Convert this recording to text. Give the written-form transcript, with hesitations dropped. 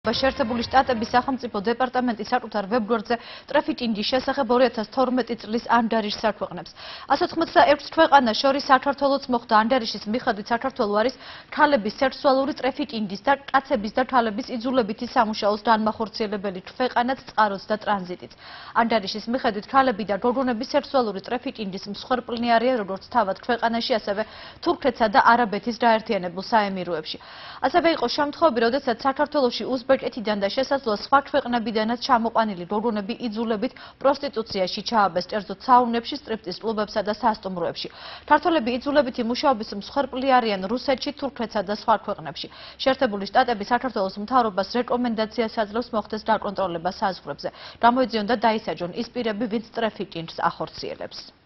შეერთებული შტატების სახელმწიფო დეპარტამენტი საკუთარ ვებგვერდზე ტრაფიკინგის შესახებ 2012 წლის ანგარიშს აქვეყნებს. 186 ქვეყანას შორის საქართველოც მოხვდა. ანგარიშის მიხედვით საქართველო არის ქალების სექსუალური ტრაფიკინგის და კაცების და ქალების იძულებითი სამუშაოს განმახორციელებელი ქვეყანაც წყაროც და ტრანზიტიც. ანგარიშის მიხედვით ქალები და გოგონების სექსუალური ტრაფიკინგის მსხვერპლნი არიან როგორც თავად ქვეყანაში, ასევე თურქეთსა და არაბეთის გაერთიანებულ საემიროებში. ასევე იყო შემთხვევები, როდესაც საქართველოში უსბეკეთიდან და შესაძლოა სხვა ქვეყნებიდანაც ჩამოყვანილი გოგონები იძულებით პროსტიტუციაში ჩააბეს, კერძოდ საუნებში, სტრიპტიზ კლუბებსა და სასტუმროებში. ქართველები იძულებითი მუშაობის მსხვერპლი არიან რუსეთში, თურქეთსა და სხვა ქვეყნებში. შეერთებული შტატები საქართველოს მთავრობას რეკომენდაციას აძლევს მოხდეს დაკონტროლება საზღვრებზე. გამოიძიონ და დაისაჯონ ის პირები, ვინც ტრაფიკინგს ახორციელებს.